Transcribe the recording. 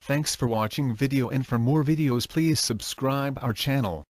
Thanks for watching video, and for more videos please subscribe our channel.